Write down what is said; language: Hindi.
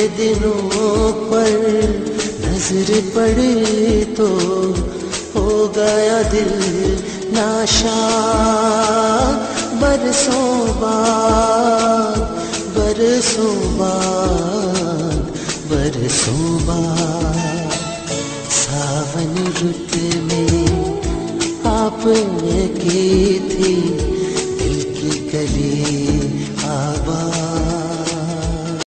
दिनों पर नजर पड़ी तो हो गया दिल नाशाद। बरसों बाद, बरसों बाद, बरसों बाद सावन रुत में आपने की